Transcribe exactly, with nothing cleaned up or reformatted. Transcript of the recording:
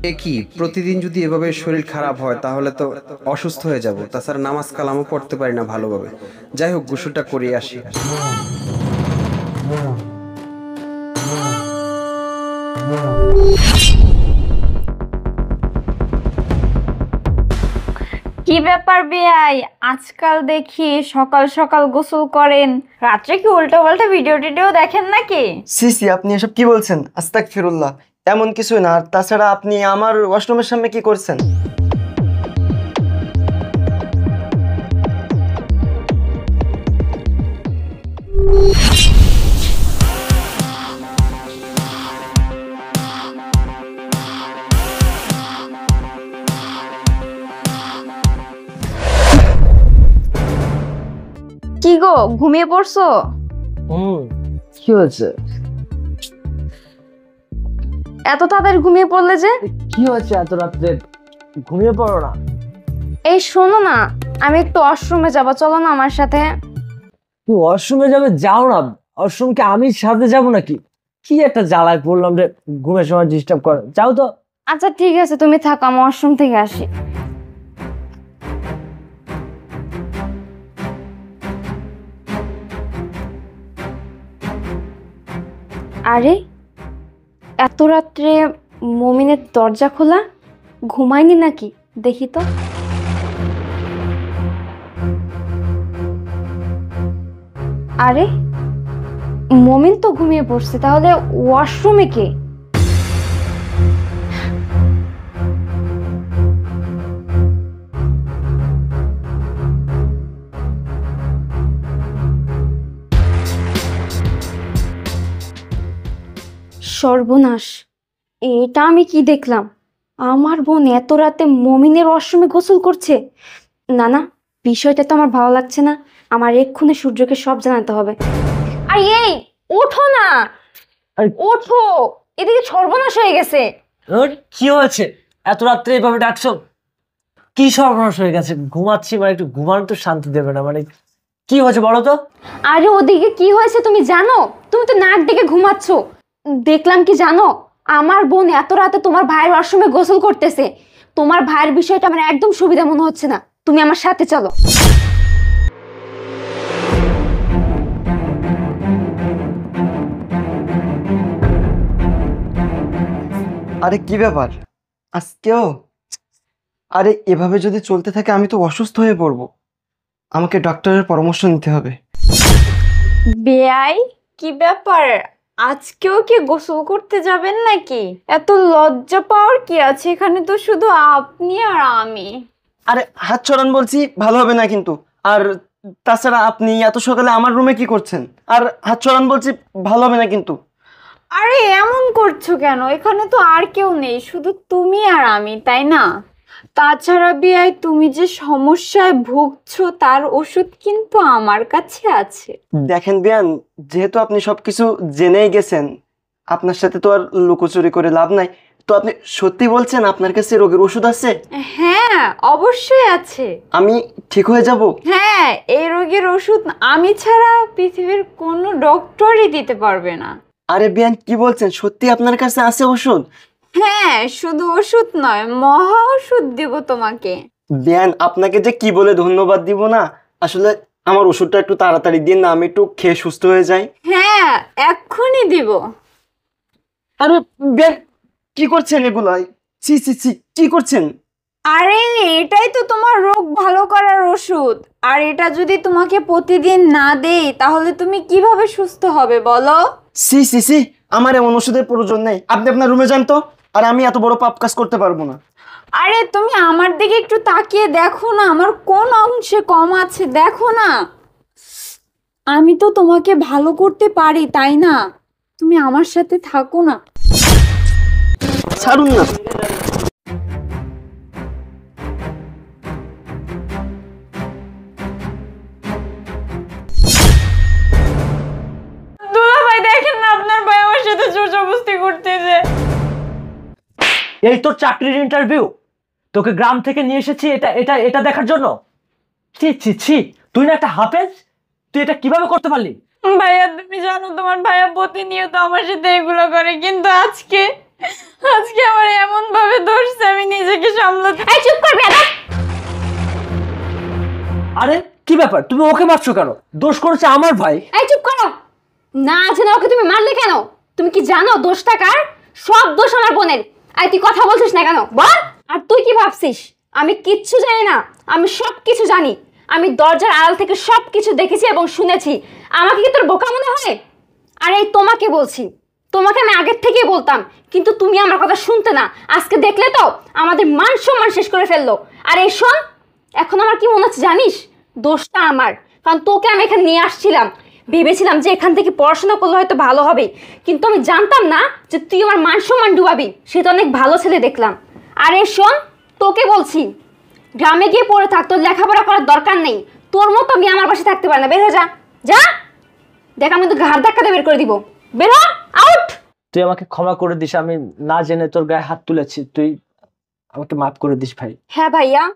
এ কি প্রতিদিন যদি এভাবে শরীর খারাপ হয় তাহলে তো অসুস্থ হয়ে যাব, তাছাড়া নামাজ কালামও পড়তে পারি না ভালোভাবে। যাই হোক, গোসলটা করে আসি। কি ব্যাপার বেয়াই, আজকাল দেখি সকাল সকাল গোসল করেন, রাত্রে কি উল্টো পাল্টা ভিডিও টিডিও দেখেন নাকি? সি সি, আপনি এসব কি বলছেন? আস্তাগফিরুল্লাহ, এমন কিছু না। আর তাছাড়া আপনি আমার ওয়াশরুমের সামনে কি করছেন? কি গো, ঘুমিয়ে পড়ছো? হুম, কি হয়েছে? এত তাড়াতাড়ি ঘুমিয়ে পড়লে যে? কি হয়েছে এত রাত্রে? ঘুমিয়ে পড়ো না। এই শোনো না, আমি একটু ওয়াশরুমে যাবো, চলো না আমার সাথে। তুই ওয়াশরুমে যাবে? যাও না। ওয়াশরুমকে আমি সাথে যাব নাকি? কি একটা জ্বালায় পড়লাম রে, ঘুমের সময় ডিস্টার্ব করে। যাও তো। আচ্ছা ঠিক আছে, তুমি থাকো, আমি ওয়াশরুম থেকে আসি। আরে এত রাত্রে মমিনের দরজা খোলা, ঘুমায়নি নাকি? দেখি তো। আরে মমিন তো ঘুমিয়ে পড়ছে, তাহলে ওয়াশরুমে কে? সর্বনাশ, এটা আমি কি দেখলাম? আমার বোন এত রাতে মমিনের ওয়াশরুমে গোসল করছে। না না, বিষয়টা তো আমার ভালো লাগছে না। আমার এক্ষুনি সূর্যকে সব জানাতে হবে। আর এই ওঠো না, ওঠো, এদিকে সর্বনাশ হয়ে গেছে। ওর কি হয়েছে? এত রাত্রে এভাবে ডাকছো? কি সর্বনাশ হয়ে গেছে? ঘুমাচ্ছি, মানে একটু ঘুমানো তো শান্তি দেবে না? মানে কি হয়েছে বলো তো? আরে ওদিকে কি হয়েছে তুমি জানো? তুমি তো নাক ডেকে ঘুমাচ্ছ। দেখলাম কি জানো, আমার বোন এত রাতে তোমার ভাইয়ের ওয়াশরুমে গোসল করতেছে। তোমার ভাইয়ের বিষয়টা আমার একদম সুবিধা মনে হচ্ছে না, তুমি আমার সাথে চলো। আরে কি ব্যাপার আজকেও? আরে এভাবে যদি চলতে থাকে আমি তো অসুস্থ হয়ে পড়বো। আমাকে ডক্টরের পরামর্শ নিতে হবে। বেয়াই, কি ব্যাপার, আজকেও কি গোসল করতে যাবেন নাকি? এত লজ্জা পাওয়ার কি আছে, এখানে তো শুধু আপনি আর আমি। আরে হাত ছড়ান বলছি, ভালো হবে না কিন্তু। আর তাছাড়া আপনি এত সকালে আমার রুমে কি করছেন? আর হাত ছড়ান বলছি, ভালো হবে না কিন্তু। আরে এমন করছো কেন? এখানে তো আর কেউ নেই, শুধু তুমি আর আমি, তাই না? তাছাড়া বিয়াই, তুমি যে সমস্যায় ভুগছো তার ওষুধ কিন্তু আমার কাছে আছে। দেখেন বিয়ান, যেহেতু আপনি সবকিছু জেনেই গেছেন, আপনার সাথে তো আর লুকোচুরি করে লাভ নাই। তো আপনি সত্যি বলছেন আপনার কাছে রোগের ওষুধ আছে? হ্যাঁ অবশ্যই আছে। আমি ঠিক হয়ে যাব? হ্যাঁ, এই রোগের ওষুধ আমি ছাড়া পৃথিবীর কোনো ডক্টরই দিতে পারবে না। আরে বিয়ান, কি বলছেন? সত্যি আপনার কাছে আছে ওষুধ? হ্যাঁ, শুধু ওষুধ নয়, মহা ওষুধ দিব তোমাকে। বিয়ান, আপনাকে যে কি বলে ধন্যবাদ দিব না। আসলে আমার ওষুধটা একটু তাড়াতাড়ি দিন না, আমি একটু খেয়ে সুস্থ হয়ে যাই। হ্যাঁ এক্ষুনি দিব। আরে বিয়ান, কি করছেন এগুলো? ছি ছি ছি, কি করছেন? আরে এটাই তো তোমার রোগ ভালো করার ওষুধ, আর এটা যদি তোমাকে প্রতিদিন না দেই তাহলে তুমি কিভাবে সুস্থ হবে বলো? সি সি সি, আমার এমন ওষুধের প্রয়োজন নেই। আপনি আপনার রুমে যান তো। আর আমি এত বড় পাপ কাজ করতে পারবো না। আরে তুমি আমার দিকে একটু তাকিয়ে দেখো না, আমার কোন অংশে কম আছে দেখো না। আমি তো তোমাকে ভালো করতে পারি, তাই না? তুমি আমার সাথে থাকো না। ছাড়ুন না। দুলা ভাই দেখেন না, আপনার ভাই আমার সাথে জোর জবরদস্তি করতেছে। এই তোর চাকরির ইন্টারভিউ? তোকে গ্রাম থেকে নিয়ে এসেছি এটা এটা এটা দেখার জন্য? ছি ছি ছি, তুই না একটা হাফেজ, তুই এটা কিভাবে করতে পারলি? ভাইয়া তুমি জানো তোমার ভাইয়া প্রতিনিয়ত আমার সাথে এগুলো করে, কিন্তু আজকে আজকে আমার এমন ভাবে ধরছে আমি নিজেকে সামলাতে। এই চুপ কর বেয়াদব। আরে কি ব্যাপার, তুমি ওকে মারছো কেন? দোষ করেছে আমার ভাই। এই চুপ করো। না জানো ওকে তুমি মারলে কেন? তুমি কি জানো দোষটা কার? সব দোষ আমার বোনের। আই তুই কথা বলছিস না কেন বল? আর তুই কি ভাবছিস আমি কিচ্ছু জানি না? আমি সব কিছু জানি। আমি দরজার আড়াল থেকে সব কিছু দেখেছি এবং শুনেছি। আমাকে কি তোর বোকা মনে হয়? আর এই তোমাকে বলছি, তোমাকে আমি আগের থেকেই বলতাম, কিন্তু তুমি আমার কথা শুনতে না। আজকে দেখলে তো আমাদের মান সম্মান শেষ করে ফেললো। আর এই শোন, এখন আমার কি মনে হচ্ছে জানিস? দোষটা আমার, কারণ তোকে আমি এখানে নিয়ে আসছিলাম, ভেবেছিলাম যে এখান থেকে পড়াশোনা করলে হয়তো ভালো হবে, কিন্তু আমি জানতাম না যে তুই আমার মান সম্মান ডুবাবি। সে তো অনেক ভালো ছেলে দেখলাম। আর এই শোন, তোকে বলছি গ্রামে গিয়ে পড়ে থাক, তোর লেখাপড়া করার দরকার নেই। তোর মতো আমি আমার বাসায় থাকতে পারি না। বের হয়ে যা, যা। দেখ আমি তো ঘাড় ধাক্কাতে বের করে দিব। বের হ, আউট। তুই আমাকে ক্ষমা করে দিস, আমি না জেনে তোর গায়ে হাত তুলেছি, তুই আমাকে মাফ করে দিস ভাই। হ্যাঁ ভাইয়া,